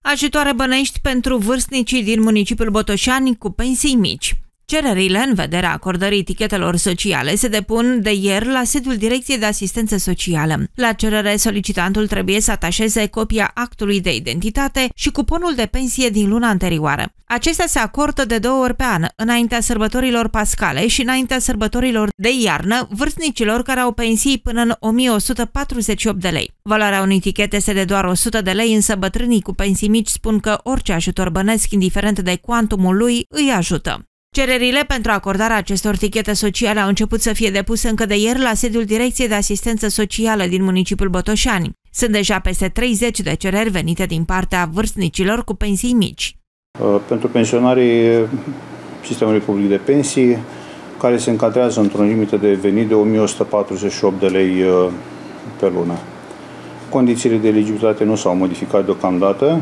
Ajutoare bănești pentru vârstnicii din municipiul Botoșani cu pensii mici. Cererile în vederea acordării etichetelor sociale se depun de ieri la sediul Direcției de Asistență Socială. La cerere, solicitantul trebuie să atașeze copia actului de identitate și cuponul de pensie din luna anterioară. Acestea se acordă de 2 ori pe an, înaintea sărbătorilor pascale și înaintea sărbătorilor de iarnă, vârstnicilor care au pensii până în 1148 de lei. Valoarea unei etichete este de doar 100 de lei, însă bătrânii cu pensii mici spun că orice ajutor bănesc, indiferent de cuantumul lui, îi ajută. Cererile pentru acordarea acestor tichete sociale au început să fie depuse încă de ieri la sediul Direcției de Asistență Socială din municipiul Botoșani. Sunt deja peste 30 de cereri venite din partea vârstnicilor cu pensii mici. Pentru pensionarii sistemului public de pensii, care se încadrează într-o limită de venit de 1148 de lei pe lună. Condițiile de eligibilitate nu s-au modificat deocamdată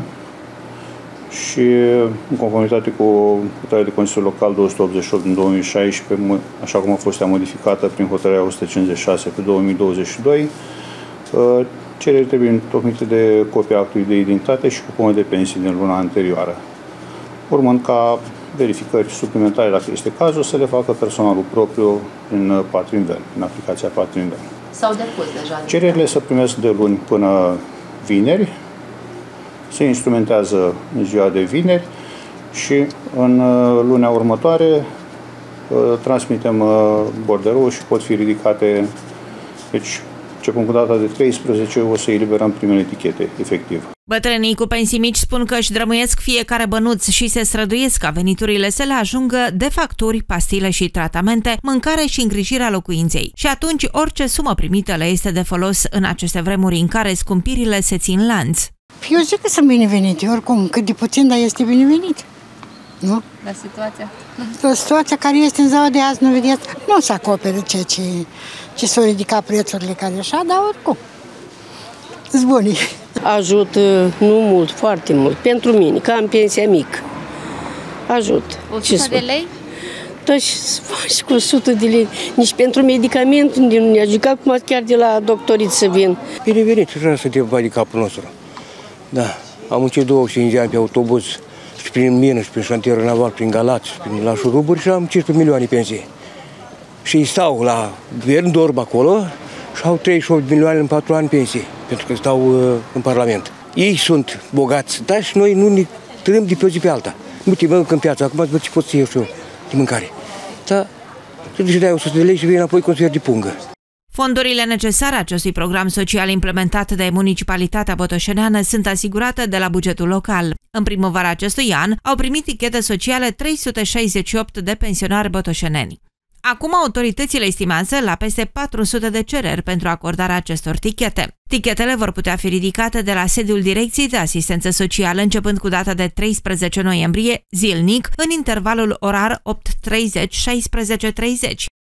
și, în conformitate cu hotărârea de Consiliul Local 288 din 2016, așa cum a fost modificată prin hotărârea 156 pe 2022, cererile trebuie întocmite de copia actului de identitate și cuponul de pensii din luna anterioară, urmând ca verificări suplimentare, dacă este cazul, să le facă personalul propriu în Patrinvel, în aplicația Patrinvel. S-au depus deja. Cererile se primesc de luni până vineri, se instrumentează în ziua de vineri și în lunea următoare transmitem borderoul și pot fi ridicate, deci începând cu data de 13 o să eliberăm primele etichete, efectiv. Bătrânii cu pensii mici spun că își drămuiesc fiecare bănuț și se străduiesc ca veniturile să le ajungă de facturi, pastile și tratamente, mâncare și îngrijirea locuinței. Și atunci orice sumă primită le este de folos în aceste vremuri în care scumpirile se țin lanț. Eu zic că sunt binevenite, oricum, cât de puțin, dar este binevenit. Nu? La situația? La situația care este în ziua de azi, nu vedeți, nu se acoperă ce s-au ridicat prețurile care așa, dar oricum, sunt buni. Ajută, nu mult, foarte mult, pentru mine, că am pensia mică. Ajută. 100 de lei? Da, și faci cu 100 de lei. Nici pentru medicament nu ne ajută, acum chiar de la doctorit să vin. Binevenit, vreau să te bai de capul nostru. Da, am muncit 25 de ani pe autobuz, și prin mină, și prin șantierul naval, prin Galați, prin șuruburi și am 15 milioane pensii. Și stau la guvern Dorb acolo și au 38 milioane în 4 ani pensii, pentru că stau în Parlament. Ei sunt bogați, dar și noi nu ne trăim de pe o zi pe alta. Nu te mănânc în piață, acum ce pot să iau și eu de mâncare. Dar trebuie să dai 100 de lei și vei înapoi cu un sfert de pungă. Fondurile necesare acestui program social implementat de municipalitatea botoșaneană sunt asigurate de la bugetul local. În primăvara acestui an au primit tichete sociale 368 de pensionari botoșaneni. Acum autoritățile estimează la peste 400 de cereri pentru acordarea acestor tichete. Tichetele vor putea fi ridicate de la sediul Direcției de Asistență Socială începând cu data de 13 noiembrie, zilnic, în intervalul orar 8:30-16:30.